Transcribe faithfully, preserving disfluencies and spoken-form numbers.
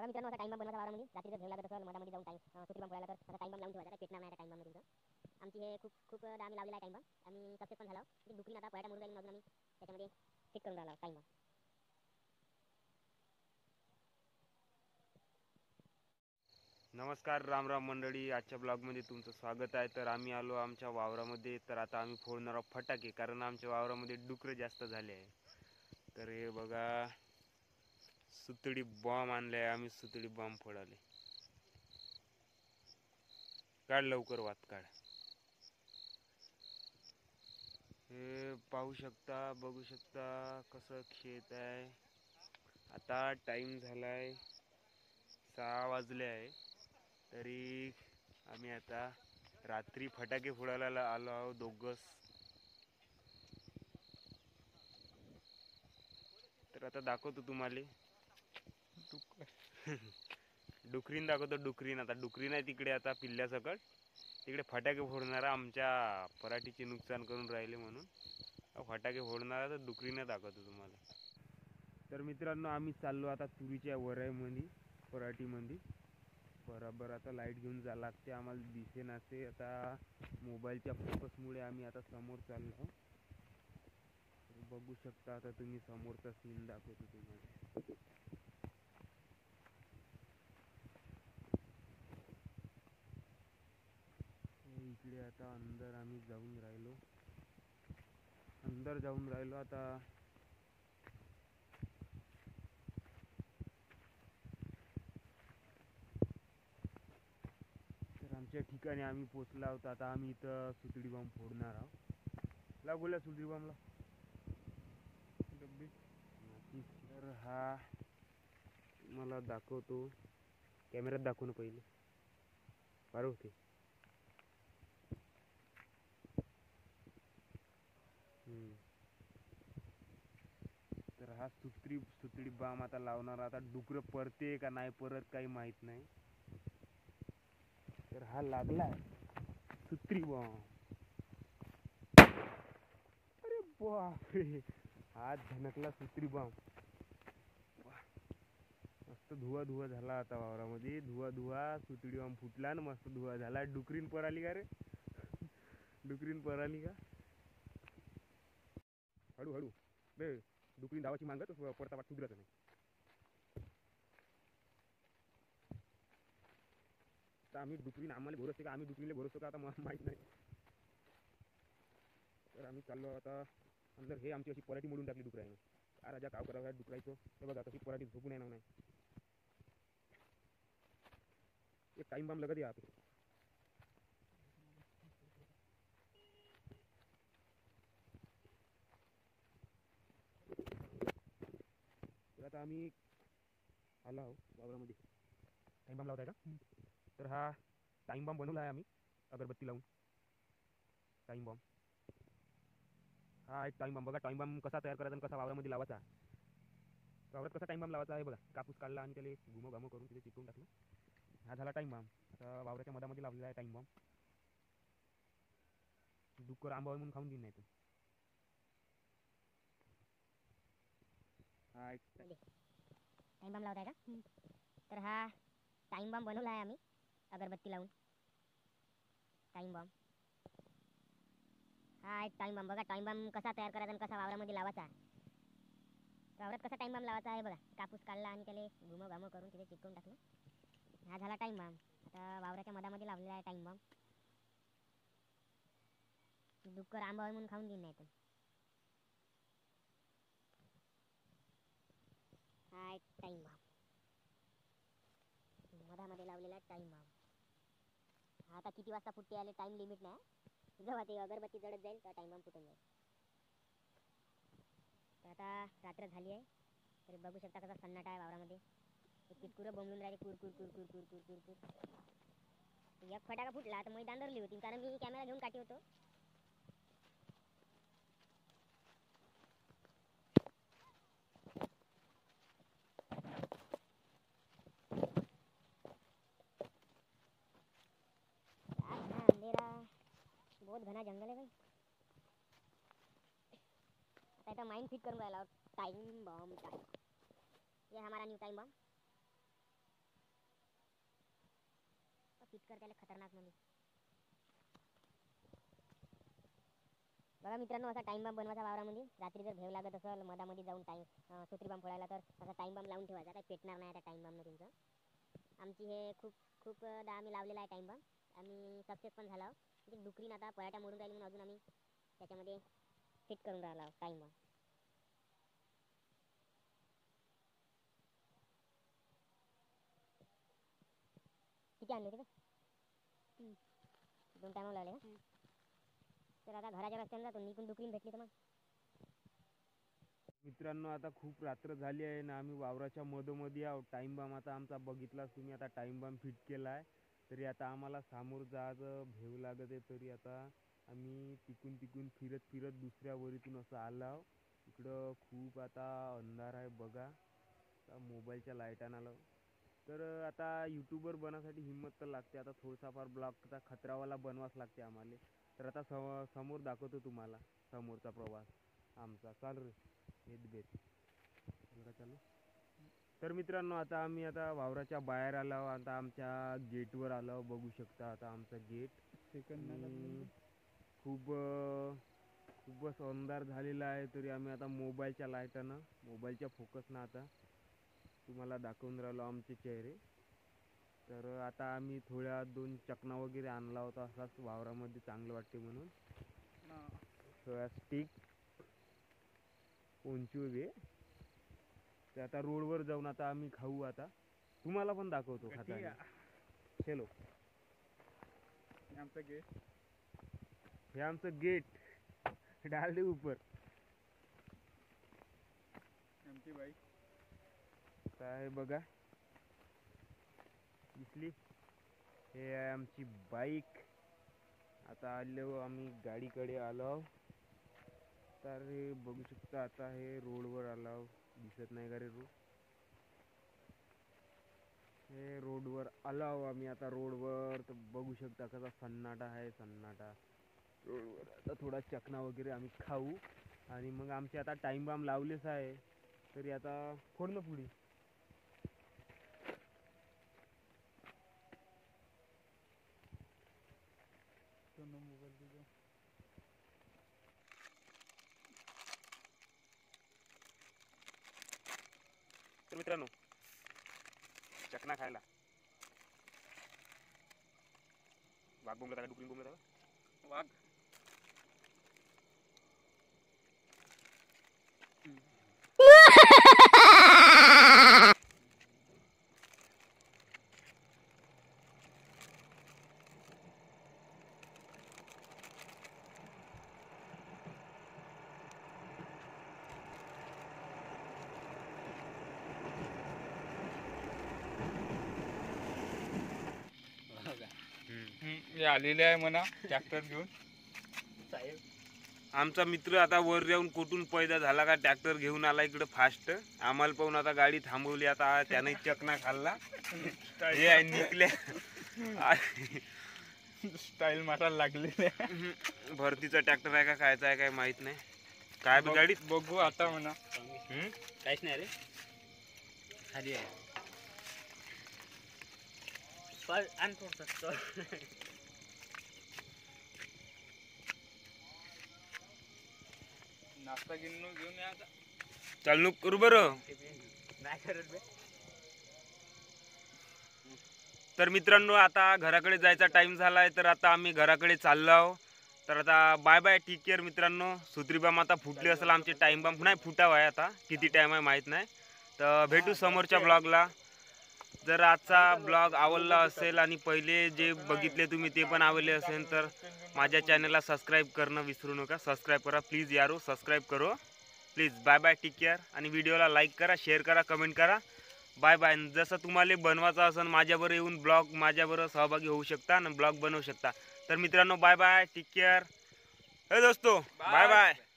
बघा मित्रांनो, असा टाइम बंब बनवायचा वावरामध्ये. रात्री जर भेव लागत असेल मधामध्ये जाऊन टाइम सुट्टी बंब पळायला तर असा टाइम बंब लावून ठेवायचा. पेटणार नाही टाइम बंब मध्ये तुमचं. आमची हे खूप खूप आम्ही लावलेला आहे टाइम बंब आणि सक्सेस पण झाला. की दुखीन आता पळायला मोडून राहिली अजून आम्ही त्याच्यामध्ये फिट करून राहिलो टाइम बंब. नमस्कार, राम राम मंडळी. आजच्या ब्लॉगमध्ये तुमचं स्वागत आहे. तर आम्ही आलो आमच्या वावरामध्ये. तर आता आम्ही फोडणार आहोत फटाके, कारण आमच्या वावरामध्ये डुकरं जास्त झाले आहे. तर हे बघा, सुतळी बॉम्ब आणले आहे आम्ही. सुतळी बॉम्ब फोडाले. काढ लवकर, वात काढ. हे पाहू शकता, बघू शकता कसं खेत आहे. आता टाइम झालाय सहा वाजले आहे. तरी आम्ही आता रात्री फटाके फोडायला आलो आहोत दोघंच. तर आता दाखवतो तुम्हाला डुकरीन दाखवतो. डुकरीन आता डुकरीन आहे तिकडे, आता पिल्ल्यासकट तिकडे फटाके फोडणारा आमच्या पराठीचे नुकसान करून राहिले म्हणून फटाके फोडणारा तर डुकरीने दाखवतो तुम्हाला. तर मित्रांनो, आम्ही चाललो आता तुरीच्या वराईमध्ये, पराठीमध्ये. बरोबर आता लाईट घेऊन जा लागते आम्हाला, दिसे नसते. आता मोबाईलच्या फोकसमुळे आम्ही आता समोर चाललो. बघू शकता आता तुम्ही, समोरचा सीन दाखवतो तुम्हाला. इकडे आता अंदर आम्ही जाऊन राहिलो, अंदर जाऊन राहिलो आता. तर आमच्या ठिकाणी आम्ही पोचला आहोत. आता आम्ही इथं सुतळी बॉम्ब फोडणार आहोत. लागूल्या सुतळी बॉम्बला डब्बी. तर हा मला दाखवतो, कॅमेऱ्यात दाखव ना पहिले. बरं होते. तर हा सुतळी सुतळी बॉम्ब आता लावणार. आता डुकरं परते का नाही परत काही माहित नाही. तर हा लागलाय सुतळी बॉम्ब. अरे बापरे, हा धनकला सुतळी बॉम्ब. मस्त धुवा धुवा झाला आता वावरामध्ये. धुवा धुवा सुतळी बॉम्ब फुटला आणि मस्त धुवा झाला. डुकरीन पराली का रे? डुकरीन पराली का? हळू हळू बे, डुकरीन धावाची मांगत पडता वाट सुधरत नाही. तर आम्ही डुकरीन, आम्हाला भरोसे का आम्ही डुकरीला भरोसे का आता माहित नाही. तर आम्ही चाललो आता अंदर. हे आमची अशी पराठी मोडून टाकली डुकराने. का राजा काव करावं डुकरायचं. हे बघा कशी पराठी झोपून येणार नाही. एक टाइम बम लगत या. तर आता आम्ही आलो आहो वावरामध्ये. टाइम बम लावताय का? तर हा टाइम बम बनवला आहे आम्ही अगरबत्ती लावून. टाइम बम हा एक टाइम बम. बघा टाइम बम कसा तयार करायचा आणि कसा वावरामध्ये लावायचा. वावरात कसा टाइम बम लावायचा आहे बघा. कापूस काढला आणि त्याला घुमो घामो करून तिथे चिपकून टाकलं. हा झाला टाइम बम. आता वावराच्या मधामध्ये लावलेला आहे टाइम बम. डुक्कर आंबा म्हणून खाऊन देईन नाही तर. हा एक टाइम बम लावताय का? तर हा टाइम बम बनवला आहे आम्ही अगरबत्ती लावून. टाइम बम हा एक टाइम बम. बघा टाइम बम कसा तयार करायचा आणि कसा वावरामध्ये लावायचा. वावरात कसा टाइम बम लावायचा आहे बघा. कापूस काढला आणि त्याला घुमो घामो करून तिथे चिपकून टाकलं. हा झाला टाइम बम. आता वावराच्या मधामध्ये लावलेला आहे टाइम बम. डुक्कर आंबा म्हणून खाऊन देईन नाही तर. हा एक टाइम बम मधामध्ये लावलेला टाइम बम. आता किती वाजता फुटते आले टाइम लिमिट नाही. जेव्हा ते अगरबत्ती जळत जाईल तर टाइम बम फुटून जाईल. तर आता रात्र झाली आहे. तरी बघू शकता कसा सन्नाटा आहे वावरामध्ये. किटकुरं बोंबलून राहिले कुर कुर कुर कुर कुर कुर कुर कुर. एक फटाका फुटला तर मी दांडरली होती, कारण मी कॅमेरा घेऊन काठी होतो. अंधेरा, बहुत घना जंगल है भाई. आता इथं माइंड फिट करून राहिला टाइम बम टाइम. ये हमारा न्यू टाइम बम. फिट कर त्याला खतरनाक म्हणून. बघा मित्रांनो, असा टाइम बॉम्ब बनवायचा वावरामध्ये. रात्री जर भेव लागत असेल मधामध्ये जाऊन टाइम सुत्री बॉम्ब फोडायला, तर असा टाइम बॉम्ब लावून ठेवायचा. काही पेटणार नाही त्या टाइम बॉम्बनं तुमचं. आमची हे खूप खूपदा आम्ही लावलेला आहे टाइम बॉम्ब. आम्ही सक्सेस पण झाला. म्हणजे डुकरीन आता पराठ्या मोडून राहिली म्हणून अजून आम्ही त्याच्यामध्ये फिट करून राहिलो टाइम बॉम्ब. किती आणले होते का? दोन टायमाला लावले का? तर आता घराच्या रस्त्याने जातो, निघून डुकरीन भेटली तर मग. मित्रांनो, आता खूप रात्र झाली आहे ना, आम्ही वावराच्या मधोमधी आहोत. टाइम बॉम्ब आता आमचा बघितलाच तुम्ही. आता टाइम बॉम्ब फिट केला आहे, तरी आता आम्हाला सामोर जायचं भेव लागत आहे. तरी आता आम्ही तिकून तिकून फिरत फिरत दुसऱ्या वरीतून असं आलो. इकडं खूप आता अंधार आहे बघा. मोबाईलच्या लाईटानं आलो. तर आता यूट्यूबर बनण्यासाठी हिंमत तर लागते. आता थोडासा फार ब्लॉगचा खतरावाला बनवाच लागते आम्हाला. तर आता सम समोर दाखवतो तुम्हाला समोरचा प्रवास आमचा. चाल रे भेद भेद चालू. तर मित्रांनो, आता आम्ही आता वावराच्या बाहेर आलो. आता आमच्या गेटवर आलो. बघू शकता आता आमचा गेट. खूप खूपच अंधार झालेला आहे. तरी आम्ही आता मोबाईलच्या लाईटानं मोबाईलच्या फोकसनं आता तुम्हाला दाखवून राहिलो आमचे चेहरे. तर आता आम्ही थोड्या दोन चकना वगैरे आणला होता असाच वावरामध्ये चांगलं वाटते म्हणून. थोड्या स्टिक पोंचू दे. ते आता रोडवर जाऊन आता आम्ही खाऊ. आता तुम्हाला पण दाखवतो खाता. चलो. आमचं गेट हे आमचं गेट डाल दे ऊपर. आमची बाईक काय बघा दिसली. हे आहे आमची बाईक. आता आलो आम्ही गाडीकडे आलो. तर हे बघू शकता आता हे रोडवर आलो. दिसत नाही का रे रोड? हे रोडवर आलो आम्ही आता रोडवर. तर बघू शकता कसा सन्नाटा आहे सन्नाटा रोडवर. आता थोडा चकना वगैरे आम्ही खाऊ आणि मग आमचे आता टाइम बॉम्ब लावलेच आहे. तरी आता फोडणं पुढे. मोबाईल तुझा तर मित्रांनो, चकना खायला वाघ बोंबला डुकरीन बोंबला वाघ आलेले आहे म्हणा ट्रॅक्टर घेऊन. आमचा मित्र आता वर जाऊन कुठून पैदा झाला का ट्रॅक्टर घेऊन आला इकडे फास्ट. आम्हाला पाहून आता गाडी थांबवली. आता त्याने चकना खाल्ला. हे आहे निकल्या स्टाईल मारायला लागलेले. भरतीचा ट्रॅक्टर आहे का कायचा आहे काय माहित नाही. काय बी गाडीत बघू आता म्हणा. काहीच नाही रे खाली आहे. नाश्ता घेऊन घेऊन या आता. चाल नुक करू बरं. तर मित्रांनो, आता घराकडे जायचा टाइम झालाय. तर आता आम्ही घराकडे चाललो आहोत. तर आता बाय बाय, टेक केअर मित्रांनो. सुत्री बॉम्ब आता फुटली असेल. आमचे टाइम बॉम्ब नाही फुटावा आहे. आता किती टाइम आहे माहीत नाही. तर भेटू समोरच्या ब्लॉगला. जर आजचा ब्लॉग आवडला असेल आणि पहिले जे बघितले तुम्ही ते पण आवडले असेल तर माझ्या चॅनलला सबस्क्राईब करणं विसरू नका. सबस्क्राईब करा प्लीज यारो. सबस्क्राईब करो please. Bye bye, take care. आणि व्हिडिओला लाईक करा, शेअर करा, कमेंट करा. Bye bye. जसं तुम्हाला बनवायचं असेल माझ्याबरोबर येऊन ब्लॉग माझ्याबरोबर सहभागी होऊ शकता आणि ब्लॉग बनवू शकता. तर मित्रांनो बाय बाय, टेक केअर. हे दोस्तो बाय बाय.